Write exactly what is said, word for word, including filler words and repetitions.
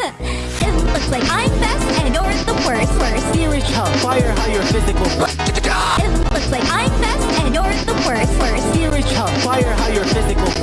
It looks like I'm best and you're the worst. Worst. Serious how fire how your physical. It looks like I'm best and you're the worst. Worst. Serious how fire how your physical.